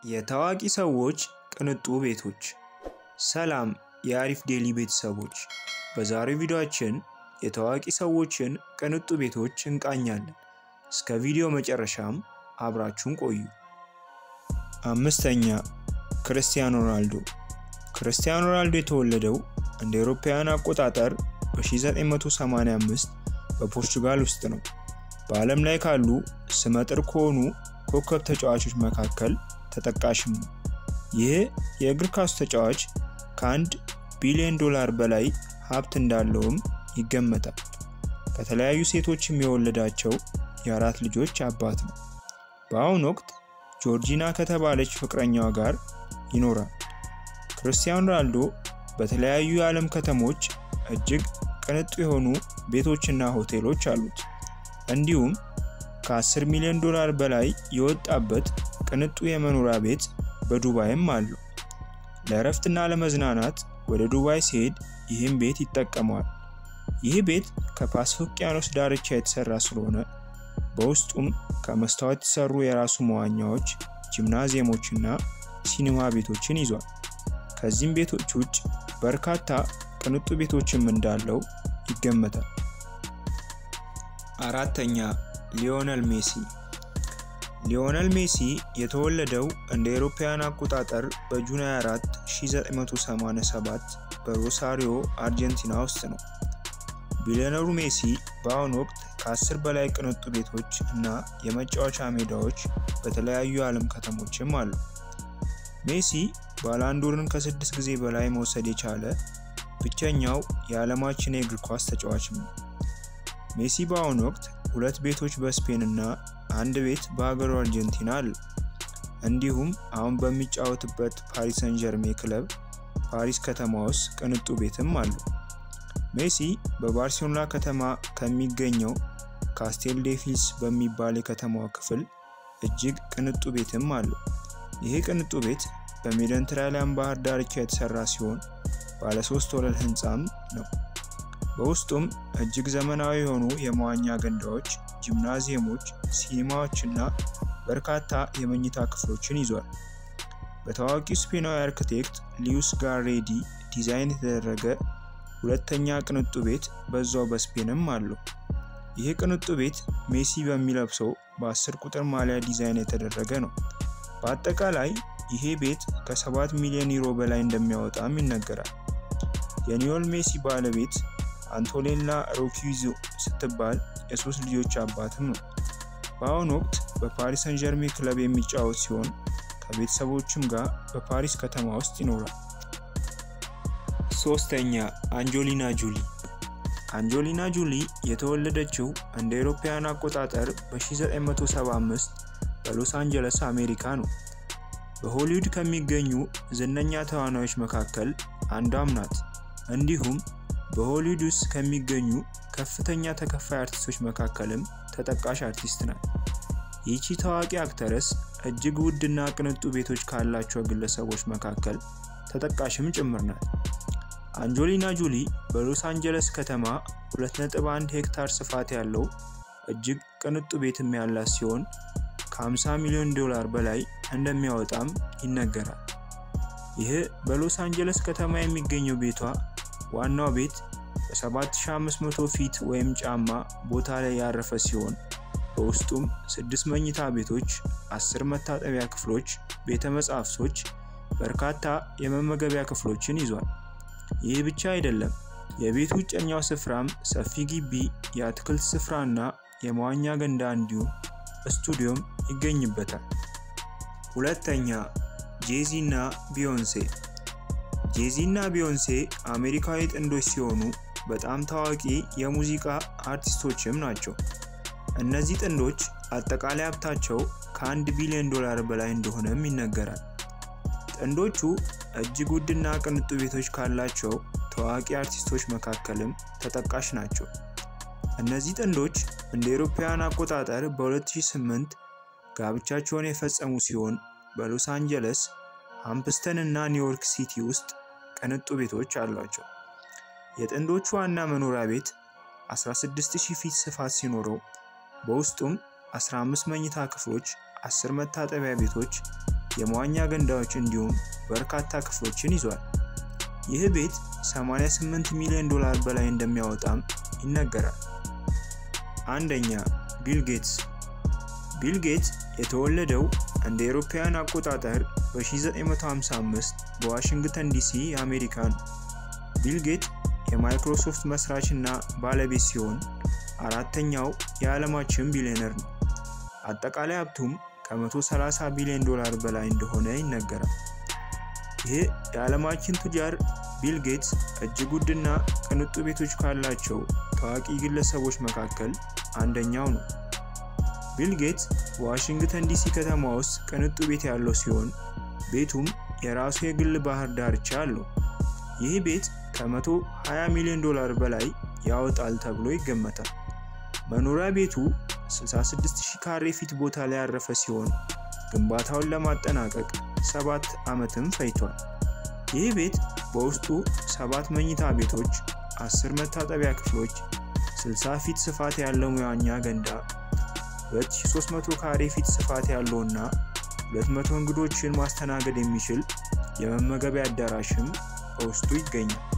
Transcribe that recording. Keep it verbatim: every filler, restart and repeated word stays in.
የታዋቂ ሰዎች ቅንጡ ቤቶች። ሰላም የአሪፍ ዴሊ ቤተሰቦች፣ በዛሬው ቪዲዮአችን የታዋቂ ሰዎችን ቅንጡ ቤቶች እንቃኛለን። እስከ ቪዲዮ መጨረሻም አብራችሁን ቆዩ። አምስተኛ ክርስቲያኖ ሮናልዶ። ክርስቲያኖ ሮናልዶ የተወለደው እንደ አውሮፓውያን አቆጣጠር በ1985 በፖርቹጋል ውስጥ ነው። በዓለም ላይ ካሉ ስመጥር ከሆኑ ኮከብ ተጫዋቾች መካከል ተጠቃሽም ነው። ይህ የእግር ኳስ ተጫዋች ከአንድ ቢሊዮን ዶላር በላይ ሀብት እንዳለውም ይገመታል። ከተለያዩ ሴቶችም የወለዳቸው የአራት ልጆች አባት ነው። በአሁኑ ወቅት ጆርጂና ከተባለች ፍቅረኛዋ ጋር ይኖራል። ክርስቲያኖ ሮናልዶ በተለያዩ የዓለም ከተሞች እጅግ ቅንጡ የሆኑ ቤቶችና ሆቴሎች አሉት። እንዲሁም ከ10 ሚሊዮን ዶላር በላይ የወጣበት ቅንጡ የመኖሪያ ቤት በዱባይም አለ። ለእረፍትና ለመዝናናት ወደ ዱባይ ሲሄድ ይህን ቤት ይጠቀማል። ይህ ቤት ከፓሲፊክ ውቅያኖስ ዳርቻ የተሰራ ስለሆነ በውስጡም ከመስታወት የተሰሩ የራሱ መዋኛዎች፣ ጂምናዚየሞችና ሲኒማ ቤቶችን ይዟል። ከዚህም ቤቶች ውጭ በርካታ ቅንጡ ቤቶችም እንዳለው ይገመታል። አራተኛ ሊዮኔል ሜሲ። ሊዮኔል ሜሲ የተወለደው እንደ አውሮፓውያን አቆጣጠር በጁን ሃያ አራት ሺህ ዘጠኝ መቶ ሰማንያ ሰባት በሮሳሪዮ አርጀንቲና ውስጥ ነው። ቢሊዮነሩ ሜሲ በአሁኑ ወቅት ከ10 በላይ ቅንጡ ቤቶች እና የመጫወቻ ሜዳዎች በተለያዩ የዓለም ከተሞችም አሉ። ሜሲ ባላንዶርን ከስድስት ጊዜ በላይ መውሰድ የቻለ ብቸኛው የዓለማችን የእግር ኳስ ተጫዋች ነው። ሜሲ በአሁኑ ወቅት ሁለት ቤቶች በስፔን እና አንድ ቤት በሀገሩ አርጀንቲና አለ። እንዲሁም አሁን በሚጫወትበት ፓሪስ ሰን ዠርሜን ክለብ ፓሪስ ከተማ ውስጥ ቅንጡ ቤትም አለ። ሜሲ በባርሴሎና ከተማ ከሚገኘው ካስቴል ዴ ፊልስ በሚባል የከተማው ክፍል እጅግ ቅንጡ ቤትም አለ። ይህ ቅንጡ ቤት በሜዲትራኒያን ባህር ዳርቻ የተሰራ ሲሆን ባለ ሶስት ወለል ህንጻም ነው። በውስጡም እጅግ ዘመናዊ የሆኑ የመዋኛ ገንዳዎች፣ ጂምናዚየሞች፣ ሲኒማዎችና በርካታ የመኝታ ክፍሎችን ይዟል። በታዋቂው ስፔናዊ አርክቴክት ሉዊስ ጋሬዲ ዲዛይን የተደረገ ሁለተኛ ቅንጡ ቤት በዛው በስፔንም አለው። ይህ ቅንጡ ቤት ሜሲ በሚለብሰው በ10 ቁጥር ማሊያ ዲዛይን የተደረገ ነው። በአጠቃላይ ይሄ ቤት ከ7 ሚሊዮን ዩሮ በላይ እንደሚያወጣም ይነገራል። የሊዮኔል ሜሲ ባለቤት አንቶኔላ ሮኪዞ ስትባል የሶስት ልጆች አባትም ነው። በአሁኑ ወቅት በፓሪስ ሰን ዠርሜን ክለብ የሚጫወት ሲሆን ከቤተሰቦቹም ጋር በፓሪስ ከተማ ውስጥ ይኖራል። ሶስተኛ አንጀሊና ጆሊ። አንጀሊና ጆሊ የተወለደችው እንደ አውሮፓውያን አቆጣጠር በ1975 በሎስ አንጀለስ አሜሪካ ነው። በሆሊውድ ከሚገኙ ዝነኛ ተዋናዮች መካከል አንዷም ናት። እንዲሁም በሆሊውድ ውስጥ ከሚገኙ ከፍተኛ ተከፋይ አርቲስቶች መካከልም ተጠቃሽ አርቲስት ናት። ይህቺ ታዋቂ አክተረስ እጅግ ውድና ቅንጡ ቤቶች ካላቸው ግለሰቦች መካከል ተጠቃሽም ጭምር ናት። አንጀሊና ጆሊ በሎስ አንጀለስ ከተማ ሁለት ነጥብ አንድ ሄክታር ስፋት ያለው እጅግ ቅንጡ ቤትም ያላት ሲሆን ከ50 ሚሊዮን ዶላር በላይ እንደሚያወጣም ይነገራል። ይህ በሎስ አንጀለስ ከተማ የሚገኘው ቤቷ ዋናው ቤት በ7500 ፊት ወይም ጫማ ቦታ ላይ ያረፈ ሲሆን በውስጡም ስድስት መኝታ ቤቶች፣ አስር መታጠቢያ ክፍሎች፣ ቤተ መጻሕፍቶች፣ በርካታ የመመገቢያ ክፍሎችን ይዟል። ይህ ብቻ አይደለም፣ የቤቱ ውጨኛው ስፍራም ሰፊ ግቢ፣ የአትክልት ስፍራና የመዋኛ ገንዳ እንዲሁም ስቱዲዮም ይገኝበታል። ሁለተኛ ጄዚ እና ቢዮንሴ። ጄዚ እና ቢዮንሴ አሜሪካዊ ጥንዶች ሲሆኑ በጣም ታዋቂ የሙዚቃ አርቲስቶችም ናቸው። እነዚህ ጥንዶች አጠቃላይ ሀብታቸው ከአንድ ቢሊዮን ዶላር በላይ እንደሆነም ይነገራል። ጥንዶቹ እጅግ ውድና ቅንጡ ቤቶች ካላቸው ታዋቂ አርቲስቶች መካከልም ተጠቃሽ ናቸው። እነዚህ ጥንዶች እንደ አውሮፓውያን አቆጣጠር በ2008 ጋብቻቸውን የፈጸሙ ሲሆን በሎስ አንጀለስ፣ ሃምፕስተን እና ኒውዮርክ ሲቲ ውስጥ ቅንጡ ቤቶች አሏቸው። የጥንዶቹ ዋና መኖሪያ ቤት አስራ ስድስት ሺህ ፊት ስፋት ሲኖረው በውስጡም አስራ አምስት መኝታ ክፍሎች፣ አስር መታጠቢያ ቤቶች፣ የመዋኛ ገንዳዎች እንዲሁም በርካታ ክፍሎችን ይዟል። ይህ ቤት ሰማንያ ስምንት ሚሊዮን ዶላር በላይ እንደሚያወጣም ይነገራል። አንደኛ ቢል ጌትስ። ቢል ጌትስ የተወለደው እንደ አውሮፓውያን አቆጣጠር በ1955 በዋሽንግተን ዲሲ አሜሪካ ነው። ቢል ጌትስ የማይክሮሶፍት መስራችና ባለቤት ሲሆን አራተኛው የዓለማችን ቢሊዮነር ነው። አጠቃላይ ሀብቱም ከ130 ቢሊዮን ዶላር በላይ እንደሆነ ይነገራል። ይህ የዓለማችን ቱጃር ቢል ጌትስ እጅግ ውድና ቅንጡ ቤቶች ካላቸው ታዋቂ ግለሰቦች መካከል አንደኛው ነው። ቢል ጌትስ በዋሽንግተን ዲሲ ከተማ ውስጥ ቅንጡ ቤት ያለው ሲሆን ቤቱም የራሱ የግል ባህር ዳርቻ አለው። ይህ ቤት ከ120 ሚሊዮን ዶላር በላይ ያወጣል ተብሎ ይገመታል። መኖሪያ ቤቱ ስልሳ ስድስት ሺህ ካሬ ፊት ቦታ ላይ ያረፈ ሲሆን ግንባታውን ለማጠናቀቅ ሰባት ዓመትም ፈጅቷል። ይህ ቤት በውስጡ ሰባት መኝታ ቤቶች፣ አስር መታጠቢያ ክፍሎች፣ ስልሳ ፊት ስፋት ያለው መዋኛ ገንዳ፣ ሁለት ሺህ ሶስት መቶ ካሬ ፊት ስፋት ያለውና ሁለት መቶ እንግዶችን ማስተናገድ የሚችል የመመገቢያ አዳራሽም በውስጡ ይገኛል።